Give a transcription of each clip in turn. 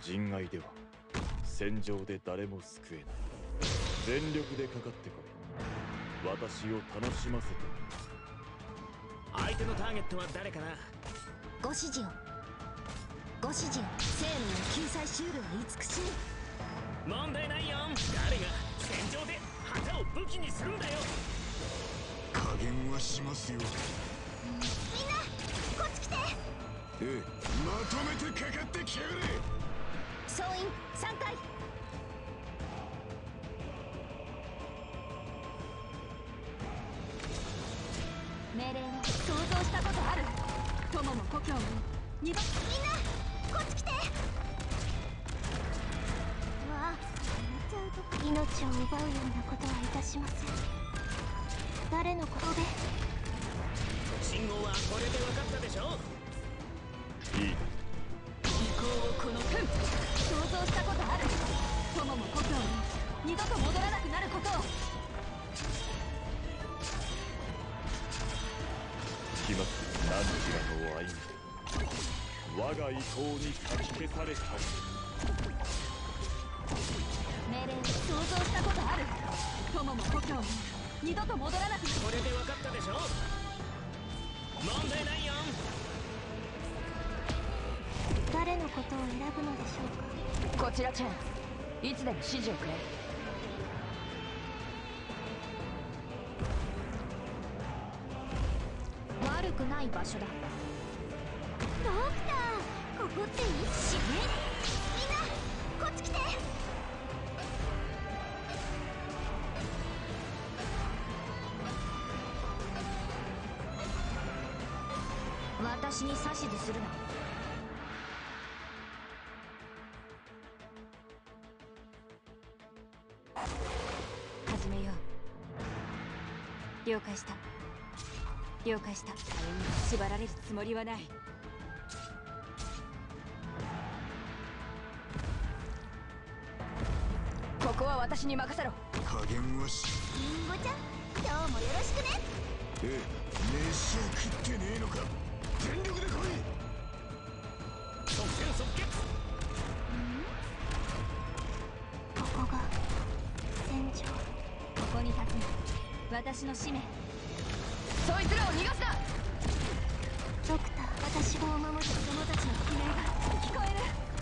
人外では戦場で誰も救えない。全力でかかってこい。私を楽しませてくれ。 相手のターゲットは誰かな。 ご指示を。ご指示を。生命の救済シュールは慈しい。 問題ないよ。誰が戦場で旗を武器にするんだよ。 加減はしますよ。 みんなこっち来て。 ええ、まとめてかかってきやがれ。 総員3回。命令を想像したことある。友も故郷も二度。みんなこっち来て。わあ、命を奪うようなことはいたしません。誰のことで。 信号はこれで分かったでしょ。 いい。 意向をこの分想像したことある。友も故郷も二度と戻らなくなることを。 決まって何時らの歩み我が意向にかき消された。 命令を想像したことある。友も故郷も二度と戻らなくなる。 これで分かったでしょ。問題ないよ。 誰のことを選ぶのでしょうか。 こちらチェン、いつでも指示をくれ。 悪くない場所だ。ドクター、ここっていいし。みんなこっち来て。私に指図するな。始めよう。了解した。了解した。歩みに縛られるつもりはない。 ここは私に任せろ。 加減はし。 リンゴちゃん、今日もよろしくね。 ええ、飯を食ってねえのか。全力で来い。 即戦即決。 ここが戦場。ここに立つの私の使命。 そいつらを逃がすな。 ドクター、私を守る子供たちの悲鳴が聞こえる。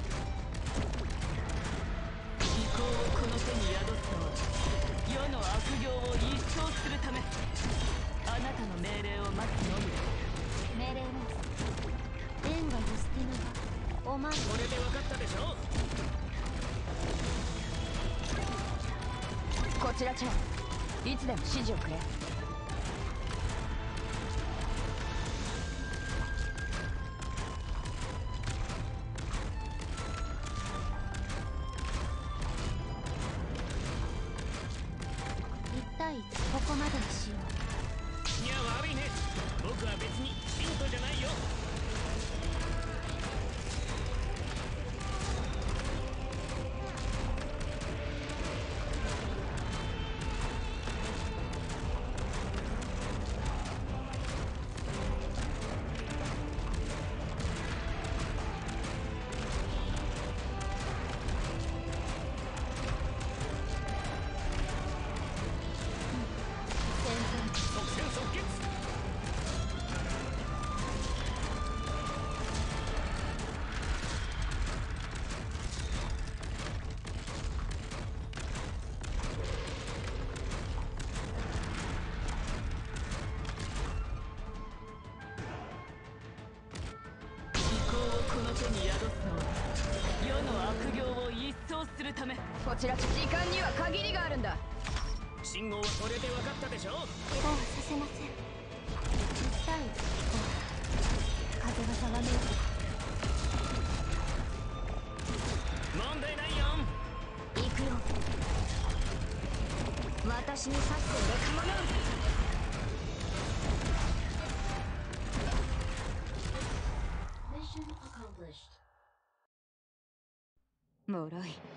意向をこの手に宿すのは世の悪行を一掃するため。あなたの命令を待つのみだ。 命令はレンガ・ユスティノがお前。 これで分かったでしょ。 こちらチェン、いつでも指示をくれ。 1対1、ここまでにしよう。 いや悪いね。僕は別に信徒じゃないよ。即戦即決。世の悪行を一掃するため。 こちら時間には限りがあるんだ。 信号はこれで分かったでしょ。 怪我はさせません。1対1、風がざわめいて。 問題ないよ。 行くよ。私に刺して俺かまう。 脆い。